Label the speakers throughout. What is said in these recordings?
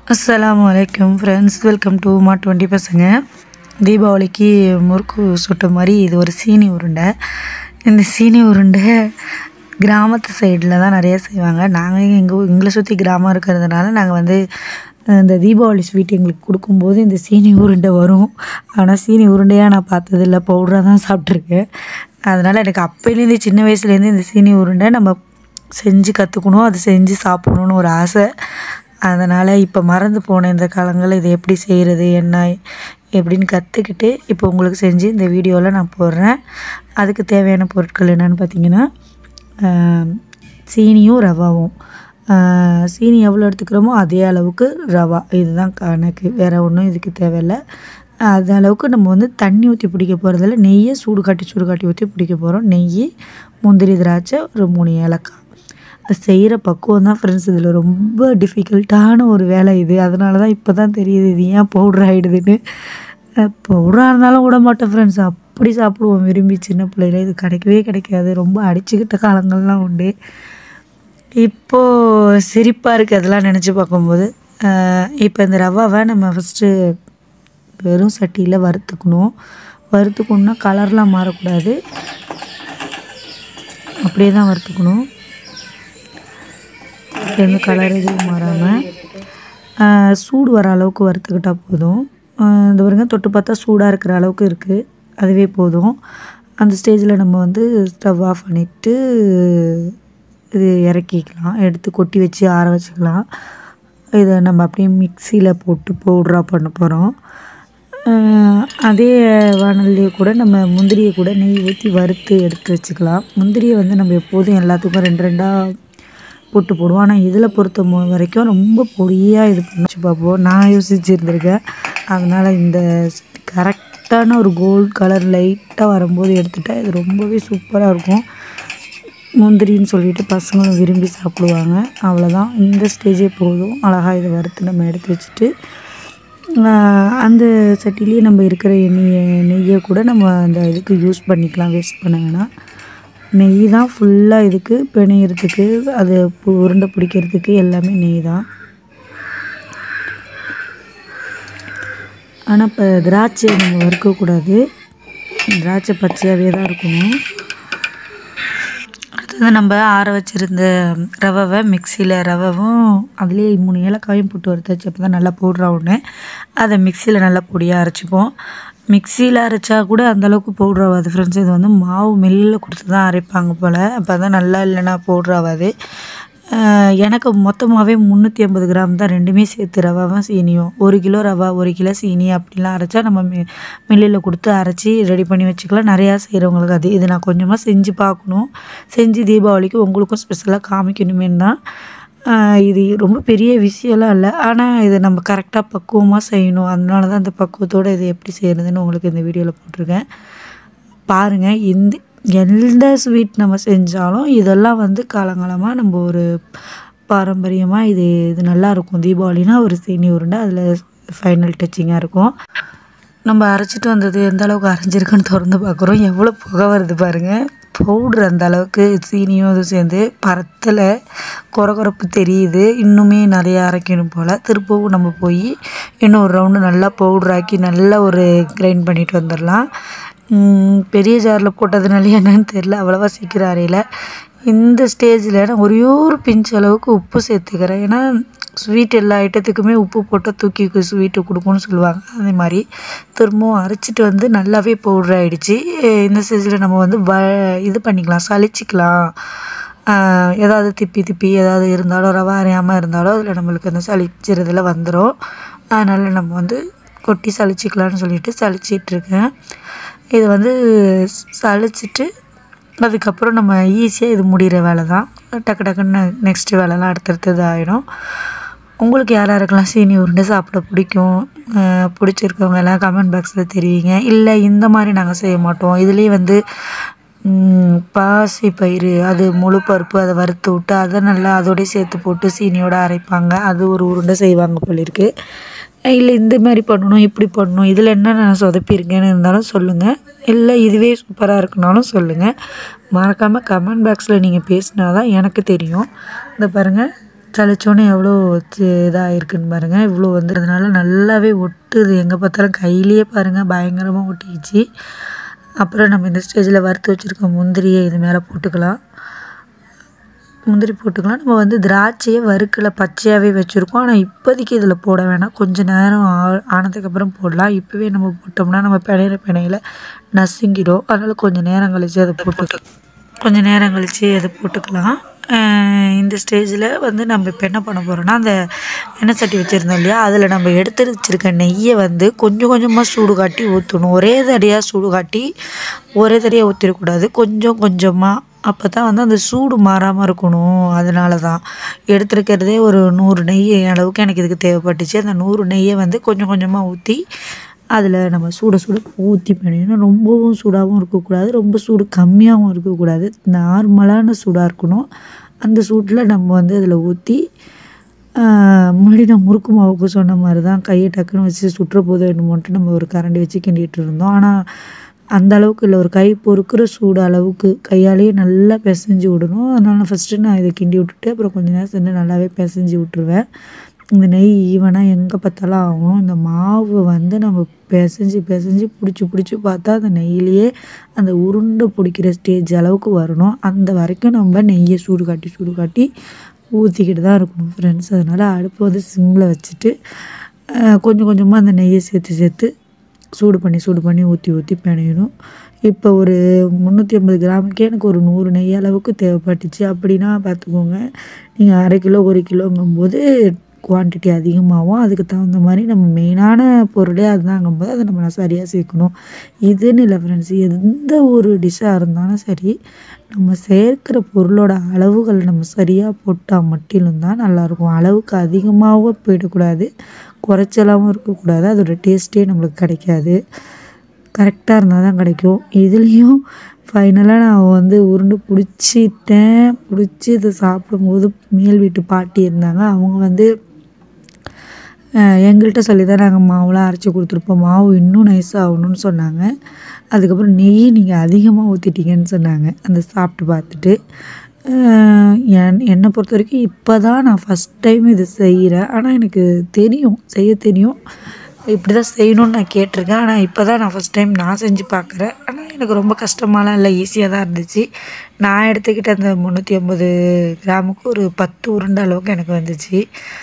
Speaker 1: अस्सलामुअलैकुम friends welcome to मा 20 பசங்க தீபாவளிக்கு முறுக்கு சுட்ட மாதிரி இது ஒரு சீனி உருண்டை. இந்த சீனி உருண்டை கிராமத்து சைடில் தான் நிறைய செய்வாங்க. நாங்கள் எங்களை சுற்றி கிராமம் இருக்கிறதுனால நாங்கள் இந்த தீபாவளி ஸ்வீட் எங்களுக்கு கொடுக்கும்போது இந்த சீனி உருண்டை வரும். ஆனால் சீனி உருண்டையாக நான் பார்த்ததில்ல, பவுடராக தான் சாப்பிட்ருக்கேன். அதனால் எனக்கு அப்போலேருந்து சின்ன வயசுலேருந்து இந்த சீனி உருண்டை நம்ம செஞ்சு கற்றுக்கணும், அது செஞ்சு சாப்பிடணுன்னு ஒரு ஆசை. அதனால் இப்போ மறந்து போன இந்த காலங்களில் இதை எப்படி செய்கிறது என்ன எப்படின்னு கற்றுக்கிட்டு இப்போ உங்களுக்கு செஞ்சு இந்த வீடியோவில் நான் போடுறேன். அதுக்கு தேவையான பொருட்கள் என்னென்னு பார்த்தீங்கன்னா, சீனியும் ரவாவும். சீனி எவ்வளோ எடுத்துக்கிறோமோ அதே அளவுக்கு ரவா, இதுதான் கணக்கு, வேறு ஒன்றும் இதுக்கு தேவையில்லை. அது அளவுக்கு நம்ம தண்ணி ஊற்றி பிடிக்க போகிறதில்ல, நெய்யை சூடு காட்டி ஊற்றி பிடிக்க போகிறோம். நெய், முந்திரி, திராட்சை, ஒரு 3 ஏலக்காய். அது செய்கிற பக்குவம் தான் ஃப்ரெண்ட்ஸ் இதில் ரொம்ப டிஃபிகல்ட்டான ஒரு வேலை இது. அதனால தான் இப்போ தான் தெரியுது இது ஏன் பவுட்ரு ஆகிடுதுன்னு. பவுடராக இருந்தாலும் விட மாட்டேன் ஃப்ரெண்ட்ஸ், அப்படி சாப்பிடுவோம் விரும்பி சின்ன பிள்ளையில. இது கிடைக்காது, ரொம்ப அடிச்சுக்கிட்ட காலங்கள்லாம் உண்டு. இப்போது சிரிப்பாக இருக்குது அதெல்லாம் நினச்சி பார்க்கும்போது. இப்போ இந்த ரவாவை நம்ம ஃபஸ்ட்டு வெறும் சட்டியில் வறுத்துக்கணுன்னா கலர்லாம் மாறக்கூடாது, அப்படியே தான் வறுத்துக்கணும். எந்த கலர் எதுவும் மாறாமல் சூடு வர அளவுக்கு வறுத்துக்கிட்டால் போதும். இந்த பாருங்க, தொட்டு பார்த்தா சூடாக இருக்கிற அளவுக்கு இருக்குது, அதுவே போதும். அந்த ஸ்டேஜில் நம்ம ஸ்டவ் ஆஃப் பண்ணிவிட்டு இது இறக்கிக்கலாம், எடுத்து கொட்டி வச்சு ஆற வச்சுக்கலாம். இதை நம்ம அப்படியே மிக்சியில் போட்டு பவுட்ராக பண்ண போகிறோம். அதே வானல்லையே கூட நம்ம முந்திரியை கூட நெய் ஊற்றி வறுத்து எடுத்து வச்சுக்கலாம். முந்திரியை நம்ம எப்போதும் எல்லாத்துக்கும் 2 போட்டு போடுவோம். ஆனால் இதில் பொறுத்த வரைக்கும் ரொம்ப பொடியாக இது பண்ணிச்சு பார்ப்போம். நான் யோசிச்சுருந்துருக்கேன். அதனால் இந்த கரெக்டான ஒரு கோல்டு கலர் லைட்டாக வரும்போது எடுத்துட்டால் இது ரொம்பவே சூப்பராக இருக்கும். முந்திரின்னு சொல்லிட்டு பசங்களும் விரும்பி சாப்பிடுவாங்க. அவ்வளோதான், இந்த ஸ்டேஜே போதும். அழகாக இதை வறுத்து நம்ம எடுத்து வச்சுட்டு அந்த சட்டிலேயே நம்ம இருக்கிற நெய்யை கூட நம்ம அந்த இதுக்கு யூஸ் பண்ணிக்கலாம், வேஸ்ட் பண்ண வேணாம். நெய் தான் ஃபுல்லாக இதுக்கு பிணையிறதுக்கு, அது உருண்டை பிடிக்கிறதுக்கு எல்லாமே நெய் தான். ஆனால் இப்போ திராட்சையை நம்ம வறுக்கக்கூடாது, திராட்சை பச்சையாகவே தான் இருக்கணும். அடுத்தது நம்ம ஆற வச்சுருந்த ரவாவை மிக்சியில், ரவாவும் அதுலேயே 3 ஏலக்காயும் போட்டு வறுத்து வச்சு அப்போ தான் நல்லா பவுட்ரா ஒன்று. அதை மிக்சியில் நல்லா பொடியாக அரைச்சிப்போம். மிக்சியில் அரைச்சா கூட அந்தளவுக்கு பவுட்ரு ஆகாது ஃப்ரெண்ட்ஸ். இது மாவு மில்லில் கொடுத்து தான் அரைப்பாங்க போல், அப்போ தான் நல்லா இல்லைன்னா பவுட்ரு ஆகாது. எனக்கு மொத்தமாகவே 350 கிராம் தான், ரெண்டுமே சேர்த்து ரவாவும் சீனியும். 1 கிலோ ரவா 1 கிலோ சீனி அப்படிலாம் அரைச்சா நம்ம மில்லில் கொடுத்து அரைச்சி ரெடி பண்ணி வச்சுக்கலாம். நிறையா செய்கிறவங்களுக்கு அது. இது நான் கொஞ்சமாக செஞ்சு பார்க்கணும், செஞ்சு தீபாவளிக்கு உங்களுக்கும் ஸ்பெஷலாக காமிக்கணுமேன்னு தான். இது ரொம்ப பெரிய விஷயம்லாம் இல்லை, ஆனால் இதை நம்ம கரெக்டாக பக்குவமாக செய்யணும். அதனால தான் அந்த பக்குவத்தோடு இது எப்படி செய்கிறதுன்னு உங்களுக்கு இந்த வீடியோவில் போட்டிருக்கேன் பாருங்கள். எந்த ஸ்வீட் நம்ம செஞ்சாலும் இதெல்லாம் காலங்காலமாக நம்ம ஒரு பாரம்பரியமாக இது நல்லாயிருக்கும். தீபாவளினா ஒரு சீனி உருண்டை அதில் ஃபைனல் டச்சிங்காக இருக்கும். நம்ம அரைச்சிட்டு வந்தது எந்த அளவுக்கு அரைஞ்சிருக்குன்னு திறந்து பார்க்குறோம், எவ்வளோ புகை வருது பாருங்கள். பவுட்ரு அந்த அளவுக்கு சீனியும் இது சேர்ந்து பரத்தில் குறப்பு தெரியுது. இன்னுமே நிறையா அரைக்கணும் போல். திருப்பவும் நம்ம போய் இன்னும் ஒரு ரவுண்டு நல்லா பவுட்ராக்கி நல்லா ஒரு கிரைண்ட் பண்ணிட்டு வந்துடலாம். பெரிய ஜாரில் போட்டதுனால என்னன்னு தெரில, அவ்வளோவா சீக்கிரம் அரையில. இந்த ஸ்டேஜில் நான் ஒரே ஒரு பிஞ்ச் அளவுக்கு உப்பு சேர்த்துக்கிறேன். ஏன்னா ஸ்வீட் எல்லா ஐட்டத்துக்குமே உப்பு போட்டால் தூக்கி ஸ்வீட்டு கொடுக்கும்னு சொல்லுவாங்க. அதே மாதிரி திரும்பவும் அரைச்சிட்டு நல்லாவே பவுட்ரு ஆகிடுச்சு. இந்த ஸ்டேஜில் நம்ம இது பண்ணிக்கலாம், சளிச்சிக்கலாம். ஏதாவது திப்பி ஏதாவது இருந்தாலும், ரவா அரையாமல் இருந்தாலும் அதில் நம்மளுக்கு அந்த சளிச்சிறதுல வந்துடும். அதனால் நம்ம கொட்டி சளிச்சிக்கலான்னு சொல்லிட்டு சளிச்சிட்ருக்கேன். இது சளிச்சிட்டு அதுக்கப்புறம் நம்ம ஈஸியாக இது முடிகிற வேலை தான். டக்குன்னு நெக்ஸ்ட்டு வேலைலாம் அடுத்தடுத்தது ஆகிடும். உங்களுக்கு யாருக்கெல்லாம் சீனி உருண்டை சாப்பிட பிடிக்கும், பிடிச்சிருக்கவங்க எல்லாம் கமெண்ட் பாக்ஸில் தெரிவிங்க. இல்லை இந்த மாதிரி நாங்கள் செய்ய மாட்டோம், இதுலேயே பாசி பயிறு, அது முழு பருப்பு, அதை வறுத்து விட்டு அதை நல்லா அதோடய சேர்த்து போட்டு சீனியோடு அரைப்பாங்க, அது ஒரு உருண்டை செய்வாங்க போல இருக்குது. இல்லை இந்த மாதிரி பண்ணணும், இப்படி பண்ணணும், இதில் என்ன நான் சொதப்பியிருக்கேன்னு இருந்தாலும் சொல்லுங்கள். இல்லை இதுவே சூப்பராக இருக்குனாலும் சொல்லுங்கள். மறக்காமல் கமெண்ட் பாக்ஸில் நீங்கள் பேசினா தான் எனக்கு தெரியும். இந்த பாருங்கள், சலிச்சோன்னே எவ்வளோ இதாக இருக்குன்னு பாருங்கள். இவ்வளோ வந்து அதனால நல்லாவே ஒட்டுது. எங்கே பார்த்தாலும் கையிலேயே பாருங்கள் பயங்கரமாக ஒட்டிக்கிச்சு. அப்புறம் நம்ம இந்த ஸ்டேஜில் வறுத்து வச்சுருக்க முந்திரியை இது மேலே போட்டுக்கலாம். முந்திரி போட்டுக்கலாம். நம்ம வந்து திராட்சையை வறுக்கலை, பச்சையாகவே வச்சுருக்கோம். ஆனால் இப்போதைக்கு இதில் போட வேணாம், கொஞ்சம் நேரம் ஆனதுக்கப்புறம் போடலாம். இப்போவே நம்ம போட்டோம்னா நம்ம பிணையில நசுங்கிடும். அதனால் கொஞ்சம் நேரம் கழித்து அதை போட்டுக்கலாம். இந்த ஸ்டேஜில் வந்து நம்ம இப்போ என்ன பண்ண போகிறோன்னா, அந்த எண்ணெய் சட்டி வச்சுருந்தோம் இல்லையா, அதில் நம்ம எடுத்து வச்சுருக்க நெய்யை வந்து கொஞ்சம் கொஞ்சமாக சூடு காட்டி ஊற்றணும். ஒரே தடியாக ஊற்றிடக்கூடாது, கொஞ்சம் கொஞ்சமாக. அப்போ தான் வந்து அந்த சூடு மாறாமல் இருக்கணும். அதனால தான் எடுத்துருக்கிறதே ஒரு 100 நெய் அளவுக்கு எனக்கு இதுக்கு தேவைப்பட்டுச்சு. அந்த 100 நெய்யை வந்து கொஞ்சம் கொஞ்சமாக ஊற்றி அதில் நம்ம சுட ஊற்றி பண்ணிடணும். ரொம்பவும் சூடாகவும் இருக்கக்கூடாது, ரொம்ப சூடு கம்மியாகவும் இருக்கக்கூடாது, நார்மலான சூடாக இருக்கணும். அந்த சூட்டில் நம்ம வந்து அதில் ஊற்றி முன்னாடி நான் முறுக்கு மாவுக்கு சொன்ன மாதிரி தான் கையை டக்குன்னு வச்சு சுட்டுற போதும் என்னமோன்ட்டு நம்ம ஒரு கரண்டி வச்சு கிண்டிகிட்டு இருந்தோம். ஆனால் அந்த அளவுக்கு இல்லை, ஒரு கை பொறுக்கிற சூடு அளவுக்கு கையாலேயே நல்லா பிசைஞ்சு விடணும். அதனால் ஃபஸ்ட்டு நான் இதை கிண்டி விட்டுட்டு அப்புறம் கொஞ்சம் நேரம் சென்று நல்லாவே பிசைஞ்சு விட்டுருவேன். இந்த நெய் ஈவனாக எங்கே பார்த்தாலும் ஆகணும். இந்த மாவு வந்து நம்ம பிசைஞ்சு பிடிச்சி பார்த்தா அந்த நெய்யிலேயே அந்த உருண்டை பிடிக்கிற ஸ்டேஜ் அளவுக்கு வரணும். அந்த வரைக்கும் நம்ம நெய்யை சூடு காட்டி ஊற்றிக்கிட்டு தான் இருக்கணும் ஃப்ரெண்ட்ஸ். அதனால் அடுப்பு வந்து சிம்மில் வச்சுட்டு கொஞ்சம் கொஞ்சமாக அந்த நெய்யை சேர்த்து சூடு பண்ணி ஊற்றி பிணையணும். இப்போ ஒரு 350 கிராமுக்கே எனக்கு ஒரு 100 நெய் அளவுக்கு தேவைப்பட்டுச்சு. அப்படின்னா பார்த்துக்கோங்க, நீங்கள் 1/2 கிலோ 1 கிலோங்கும்போது குவான்டிட்டி அதிகமாகும். அதுக்கு தகுந்த மாதிரி நம்ம மெயினான பொருளே அதுதாங்கும்போது அதை நம்ம சரியாக சேர்க்கணும். இதுன்னு இல்லை ஃப்ரெண்ட்ஸ், எந்த ஒரு டிஷ்ஷாக இருந்தாலும் சரி, நம்ம சேர்க்கிற பொருளோட அளவுகள் நம்ம சரியாக போட்டால் மட்டும்தான் நல்லாயிருக்கும். அளவுக்கு அதிகமாகவும் போயிடக்கூடாது, குறைச்சலாகவும் இருக்கக்கூடாது. அதோட டேஸ்ட்டே நம்மளுக்கு கிடைக்காது. கரெக்டாக இருந்தால் தான் கிடைக்கும். இதுலேயும் ஃபைனலாக நான் வந்து உருண்டை பிடிச்சி இதை சாப்பிடும்போது மேல் வீட்டு பாட்டி இருந்தாங்க. அவங்க வந்து எங்கள்கிட்ட சொல்லி தான் நாங்கள் மாவுலாம் அரைச்சி கொடுத்துருப்போம். மாவு இன்னும் நைஸாக ஆகணும்னு சொன்னாங்க. அதுக்கப்புறம் நெய் நீங்கள் அதிகமாக ஊற்றிட்டீங்கன்னு சொன்னாங்க அந்த சாப்பிட்டு பார்த்துட்டு. என்னை பொறுத்த வரைக்கும் இப்போ தான் நான் ஃபஸ்ட் டைம் இது செய்கிறேன். ஆனால் எனக்கு செய்ய தெரியும், இப்படி தான் செய்யணும்னு நான் கேட்டிருக்கேன். ஆனால் இப்போ தான் நான் ஃபஸ்ட் டைம் நான் செஞ்சு பார்க்குறேன். ஆனால் எனக்கு ரொம்ப கஷ்டமாலாம் இல்லை, ஈஸியாக தான் இருந்துச்சு. நான் எடுத்துக்கிட்ட அந்த 350 கிராமுக்கு ஒரு 10 உருண்டை அளவுக்கு எனக்கு வந்துச்சு.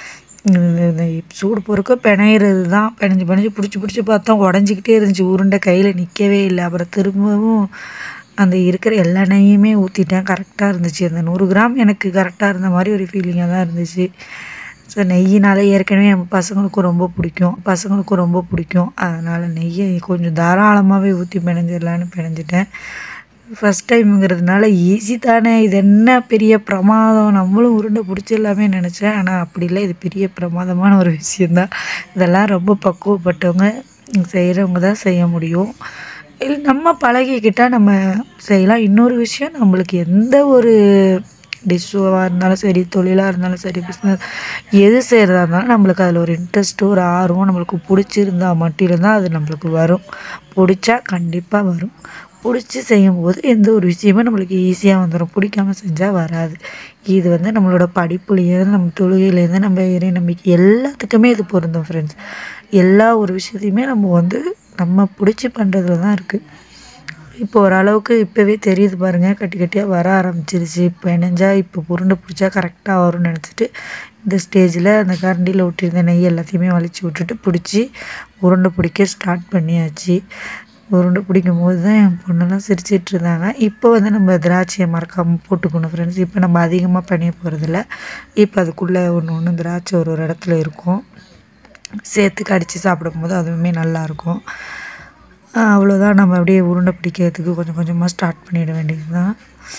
Speaker 1: இந்த சூடு பொறுக்க பிணையிறது தான், பிணைஞ்சு பிடிச்சி பார்த்தா உடஞ்சிக்கிட்டே இருந்துச்சு, உருண்டை கையில் நிற்கவே இல்லை. அப்புறம் திரும்பவும் அந்த இருக்கிற எல்லா நெய்யுமே ஊற்றிட்டேன். கரெக்டாக இருந்துச்சு. அந்த 100 கிராம் எனக்கு கரெக்டாக இருந்த மாதிரி ஒரு ஃபீலிங்காக தான் இருந்துச்சு. ஸோ நெய்யினால ஏற்கனவே நம்ம பசங்களுக்கும் ரொம்ப பிடிக்கும். அதனால் நெய்யை கொஞ்சம் தாராளமாகவே ஊற்றி பிணைஞ்சிட்டேன். ஃபஸ்ட் டைமுங்கிறதுனால ஈஸி தானே, இது என்ன பெரிய பிரமாதம், நம்மளும் உருண்டை பிடிச்சிடலாமே நினச்சேன். ஆனால் அப்படி இல்லை, இது பெரிய பிரமாதமான ஒரு விஷயந்தான். இதெல்லாம் ரொம்ப பக்குவப்பட்டவங்க செய்கிறவங்க தான் செய்ய முடியும். இல்லை நம்ம பழகிக்கிட்டால் நம்ம செய்யலாம். இன்னொரு விஷயம், நம்மளுக்கு எந்த ஒரு டிஷ்ஷாக இருந்தாலும் சரி, தொழிலாக இருந்தாலும் சரி, பிஸ்னஸ் எது செய்கிறதா இருந்தாலும் நம்மளுக்கு அதில் ஒரு இன்ட்ரெஸ்ட்டு, ஒரு ஆர்வம் நம்மளுக்கு பிடிச்சிருந்தா மட்டும்தான் அது நம்மளுக்கு வரும். பிடிச்சா கண்டிப்பாக வரும். பிடிச்சி செய்யும்போது எந்த ஒரு விஷயமும் நம்மளுக்கு ஈஸியாக வந்துடும், பிடிக்காமல் செஞ்சால் வராது. இது வந்து நம்மளோட படிப்புலேருந்து, நம்ம தொழுகையிலேருந்து, நம்ம இறை நம்பிக்கை எல்லாத்துக்குமே இது பொருந்தும் ஃப்ரெண்ட்ஸ். எல்லா ஒரு விஷயத்தையுமே நம்ம பிடிச்சி பண்ணுறதுல தான் இருக்குது. இப்போ ஓரளவுக்கு இப்போவே தெரியுது பாருங்கள், கட்டியாக வர ஆரம்பிச்சிருச்சு. இப்போ இணைஞ்சால் இப்போ உருண்டை பிடிச்சா கரெக்டாக வரும்னு நினச்சிட்டு இந்த ஸ்டேஜில் அந்த கரண்டியில் விட்டிருந்த நெய் எல்லாத்தையுமே வலிச்சு விட்டுட்டு பிடிச்சி உருண்டை பிடிக்க ஸ்டார்ட் பண்ணியாச்சு. உருண்டை பிடிக்கும் போது தான் என் பொண்ணெல்லாம் சிரிச்சிட்டு இருந்தாங்க. இப்போ வந்து நம்ம திராட்சையை மறக்காமல் போட்டுக்கணும் ஃப்ரெண்ட்ஸ். இப்போ நம்ம அதிகமாக பண்ணிய போகிறதில்ல. இப்போ அதுக்குள்ளே ஒன்று திராட்சை ஒரு இடத்துல இருக்கும், சேர்த்து கடித்து சாப்பிடும்போது அதுவுமே நல்லாயிருக்கும். அவ்வளோதான், நம்ம அப்படியே உருண்டை பிடிக்கிறதுக்கு கொஞ்சம் கொஞ்சமாக ஸ்டார்ட் பண்ணிட வேண்டியது தான்.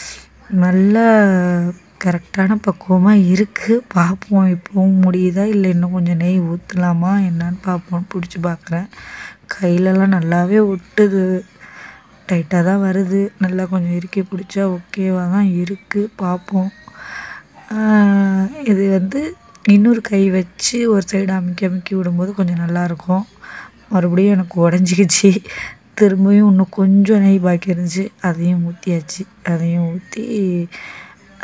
Speaker 1: நல்லா கரெக்டான பக்குவமாக இருக்குது. பார்ப்போம் இப்போவும் முடியுதா இல்லை இன்னும் கொஞ்சம் நெய் ஊற்றலாமா என்னான்னு பார்ப்போம். பிடிச்சி பார்க்குறேன், கையிலலாம் நல்லாவே ஒட்டுது, டைட்டாக தான் வருது. நல்லா கொஞ்சம் இறுக்கி பிடிச்சா ஓகேவாக தான் இருக்குது. பார்ப்போம். இது வந்து இன்னொரு கை வச்சு ஒரு சைடு அமுக்கி விடும்போது கொஞ்சம் நல்லாயிருக்கும். மறுபடியும் எனக்கு உடஞ்சிக்கிச்சு. திரும்பியும் இன்னும் கொஞ்சம் நெய் பாக்கி இருந்துச்சு, அதையும் ஊற்றியாச்சு. அதையும் ஊற்றி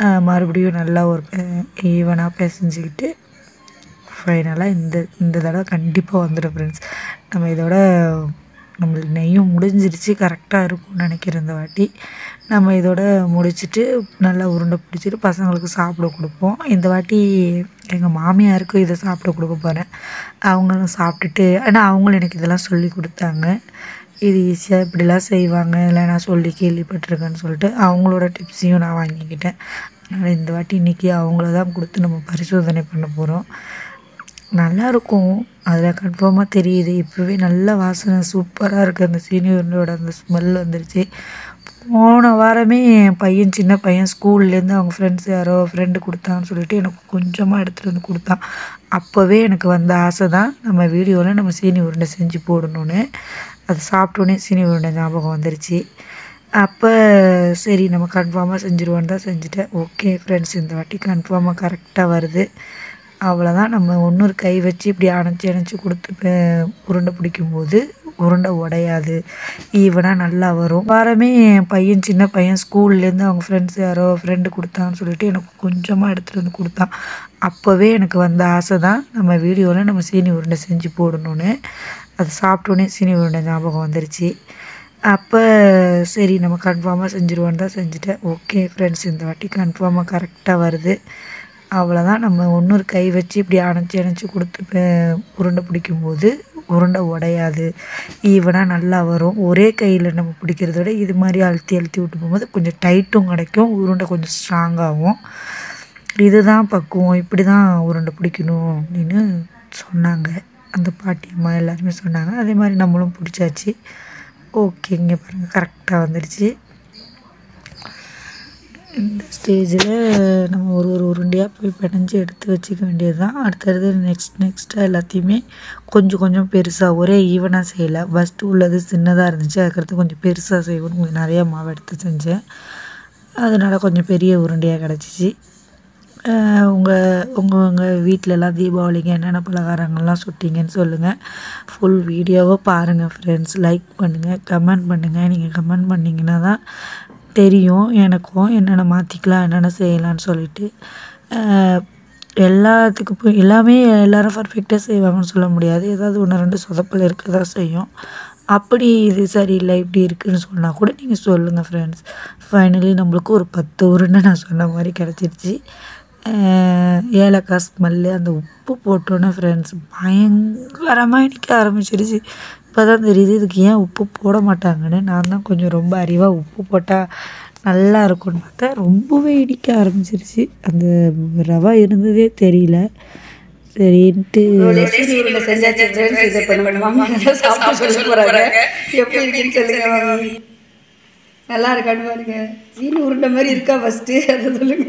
Speaker 1: மறுபடியும் நல்லா ஒரு ஈவனாக பிசைஞ்சிக்கிட்டு ஃபைனலாக இந்த தடவை கண்டிப்பாக வந்துடும் ஃப்ரெண்ட்ஸ். நம்ம இதோட நம்மளுக்கு நெய்யும் முடிஞ்சிருச்சு, கரெக்டாக இருக்கும்னு நினைக்கிறேன். இந்த வாட்டி நம்ம இதோட முடிச்சுட்டு நல்லா உருண்டை பிடிச்சிட்டு பசங்களுக்கு சாப்பிட கொடுப்போம். இந்த வாட்டி எங்கள் மாமியாருக்கும் இதை சாப்பிட கொடுக்க போகிறேன். அவங்களும் சாப்பிட்டுட்டு, ஆனால் அவங்களும் எனக்கு இதெல்லாம் சொல்லி கொடுத்தாங்க. இது ஈஸியாக இப்படிலாம் செய்வாங்க, இல்லை நான் சொல்லி கேள்விப்பட்டிருக்கேன்னு சொல்லிட்டு அவங்களோட டிப்ஸையும் நான் வாங்கிக்கிட்டேன். அதனால் இந்த வாட்டி இன்றைக்கி அவங்கள தான் கொடுத்து நம்ம பரிசோதனை பண்ண போகிறோம். நல்லாயிருக்கும், அதில் கன்ஃபார்மாக தெரியுது. இப்போவே நல்ல வாசனை சூப்பராக இருக்குது. அந்த சீனி உருண்டையோட அந்த ஸ்மெல் வந்துருச்சு. போன வாரமே என் பையன், சின்ன பையன் ஸ்கூல்லேருந்து அவங்க ஃப்ரெண்ட்ஸ் யாரோ ஃப்ரெண்டு கொடுத்தான்னு சொல்லிட்டு எனக்கு கொஞ்சமாக எடுத்துகிட்டு வந்து கொடுத்தான். அப்போவே எனக்கு வந்த ஆசை தான் நம்ம வீடியோவில் நம்ம சீனி உருண்டை செஞ்சு போடணுன்னு. அது சாப்பிட்டோன்னே சீனி உருண்டை ஞாபகம் வந்துருச்சு. அப்போ சரி நம்ம கன்ஃபார்மாக செஞ்சுருவோன்னு தான் செஞ்சுட்டேன். ஓகே ஃப்ரெண்ட்ஸ், இந்த வாட்டி கன்ஃபார்மாக கரெக்டாக வருது. அவ்வளோதான். நம்ம இன்னொரு கை வச்சு இப்படி அணைச்சி கொடுத்து உருண்டை பிடிக்கும்போது உருண்டை உடையாது, ஈவனாக நல்லா வரும். வாரமே என் பையன், சின்ன பையன் ஸ்கூல்லேருந்து அவங்க ஃப்ரெண்ட்ஸ் யாரோ ஃப்ரெண்டு கொடுத்தான்னு சொல்லிட்டு எனக்கு கொஞ்சமாக எடுத்துகிட்டு வந்து கொடுத்தான். அப்போவே எனக்கு வந்த ஆசை தான் நம்ம வீடியோவில் நம்ம சீனி உருண்டை செஞ்சு போடணுன்னு. அது சாப்பிட்டோன்னே சீனி உருண்டை ஞாபகம் வந்துருச்சு. அப்போ சரி நம்ம கன்ஃபார்மாக செஞ்சுருவோன்னு தான் செஞ்சுட்டேன். ஓகே ஃப்ரெண்ட்ஸ், இந்த வாட்டி கன்ஃபார்மாக கரெக்டாக வருது. அவ்வளோதான். நம்ம இன்னொரு கை வச்சு இப்படி அணைச்சி கொடுத்து உருண்டை பிடிக்கும்போது உருண்டை உடையாது, ஈவனாக நல்லா வரும். ஒரே கையில் நம்ம பிடிக்கிறத விட இது மாதிரி அழுத்தி விட்டு போகும்போது கொஞ்சம் டைட்டும் கிடைக்கும், உருண்டை கொஞ்சம் ஸ்ட்ராங்காகவும். இதுதான் பக்குவம், இப்படி தான் உருண்டை பிடிக்கணும் அப்படின்னு சொன்னாங்க அந்த பாட்டியம்மா, எல்லாருமே சொன்னாங்க. அதே மாதிரி நம்மளும் பிடிச்சாச்சு. ஓகேங்க, பாருங்கள் கரெக்டாக வந்துடுச்சு. இந்த ஸ்டேஜில் நம்ம ஒரு உருண்டையாக போய் பிணைஞ்சி எடுத்து வச்சுக்க வேண்டியது தான். அடுத்தது நெக்ஸ்ட்டாக எல்லாத்தையுமே கொஞ்சம் பெருசாக, ஒரே ஈவனாக செய்யலை. ஃபஸ்ட்டு உள்ளது சின்னதாக இருந்துச்சு, அதுக்கடுத்து கொஞ்சம் பெருசாக செய்யணும். கொஞ்சம் நிறையா மாவு எடுத்து செஞ்சேன், அதனால் கொஞ்சம் பெரிய உருண்டையாக கிடச்சிச்சு. உங்கள் வீட்டிலலாம் தீபாவளிக்கு என்னென்ன பலகாரங்கள்லாம் சுட்டிங்கன்னு சொல்லுங்கள். ஃபுல் வீடியோவை பாருங்கள் ஃப்ரெண்ட்ஸ். லைக் பண்ணுங்கள், கமெண்ட் பண்ணுங்கள். நீங்கள் கமெண்ட் பண்ணிங்கன்னா தான் தெரியும் எனக்கும் என்னென்ன மாற்றிக்கலாம், என்னென்ன செய்யலான்னு சொல்லிட்டு. எல்லாத்துக்கும் எல்லாமே எல்லோரும் பர்ஃபெக்டாக செய்வாங்கன்னு சொல்ல முடியாது. ஏதாவது 1-2 சொதப்பல் இருக்க தான் செய்யும். அப்படி இது சரியில்லை இப்படி இருக்குதுன்னு சொன்னால் கூட நீங்கள் சொல்லுங்கள் ஃப்ரெண்ட்ஸ். ஃபைனலி நம்மளுக்கு ஒரு 10 உருண்டை நான் சொன்ன மாதிரி கிடச்சிருச்சு. ஏலக்காய் ஸ்மெல்லு, அந்த உப்பு போட்டோன்னே ஃப்ரெண்ட்ஸ் பயங்கரமாக இனிக்க ஆரம்பிச்சிருச்சு. இப்போ தான் தெரியுது இதுக்கு ஏன் உப்பு போட மாட்டாங்கன்னு. நான் தான் கொஞ்சம் ரொம்ப அறிவாக உப்பு போட்டால் நல்லா இருக்கும்னு பார்த்தேன். ரொம்பவே இடிக்க ஆரம்பிச்சிருச்சு, அந்த ரவை இருந்ததே தெரியல. சரின்ட்டு
Speaker 2: நல்லா இருக்கான்னு பாருங்க. சீனி உருண்டை மாதிரி இருக்கா ஃபஸ்ட்டு அதை சொல்லுங்க.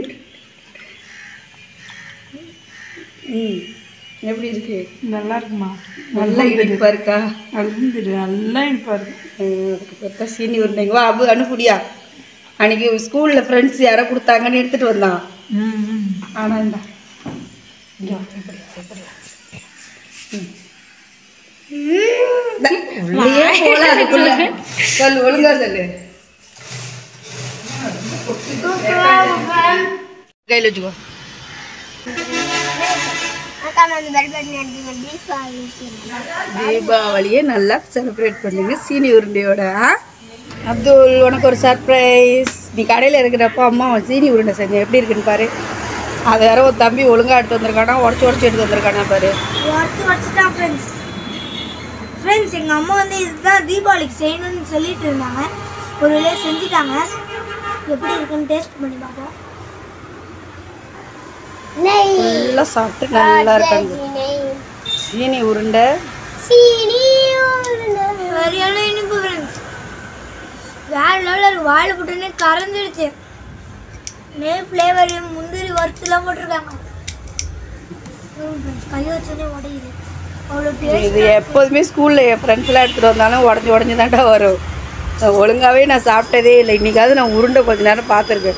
Speaker 2: எப்படி இருக்கு? நல்லா இருக்குமா? நல்லா இனிப்பாக இருக்கா? நல்லா இனிப்பாக இருக்கு. அதுக்கு பார்த்தா சீனி உருண்டைங்க. வா அபு அனுப்புடியா? அன்றைக்கி ஸ்கூலில் ஃப்ரெண்ட்ஸ் யாரோ கொடுத்தாங்கன்னு எடுத்துகிட்டு வந்தான். ஆனால் இந்த உள்ளே போல அதுக்குள்ள சொல், ஒழுங்கா சொல்லு. கையில் வச்சுக்கோ. தீபாவளியை நல்லா செலிப்ரேட் பண்ணுங்க சீனி உருண்டையோட. அப்துல், உனக்கு ஒரு சர்ப்ரைஸ். நீ கடையில் இருக்கிறப்போ அம்மா சீனி உருண்டை செஞ்சேன், எப்படி இருக்குன்னு பாரு. அது வேற ஒரு தம்பி ஒழுங்காக எடுத்து வந்திருக்கானா, உடச்சி எடுத்து வந்திருக்கானா பாரு.
Speaker 3: ஃப்ரெண்ட்ஸ், எங்கள் அம்மா வந்து இதுதான் தீபாவளிக்கு செய்யணும்னு சொல்லிட்டு இருந்தாங்க. ஒரு வேலையை செஞ்சுட்டாங்க. எப்படி இருக்குன்னு டேஸ்ட் பண்ணி பார்ப்போம்.
Speaker 2: நல்லா சாப்பிட்டு நல்லா இருக்காங்க சீனி உருண்டை.
Speaker 3: சரியான இனிப்பு ஃப்ரெண்ட்ஸ், வேற லெவலில் வாயில் போட்டோன்னே கரைஞ்சிடுச்சு. நெய் ஃப்ளேவரையும் முந்திரி வறுத்துலாம் போட்டிருக்காங்க. கை வச்சோடனே உடையுது.
Speaker 2: இது எப்போதுமே ஸ்கூலில் என் ஃப்ரெண்ட்ஸ்லாம் எடுத்துகிட்டு வந்தாலும் உடஞ்சி தான்டா வரும். ஒழுங்காகவே நான் சாப்பிட்டதே இல்லை. இன்றைக்காவது நான் உருண்டை கொஞ்ச நேரம் பார்த்துருக்கேன்.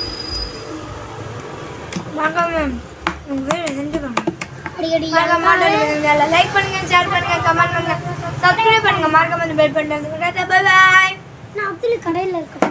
Speaker 3: லைக் பண்ணுங்க, ஷேர் பண்ணுங்க, கமெண்ட் பண்ணுங்க, சப்ஸ்கிரைப் பண்ணுங்க, மறக்காம பெல் பட்டன். By by. நான் கடையில் இருக்கேன்.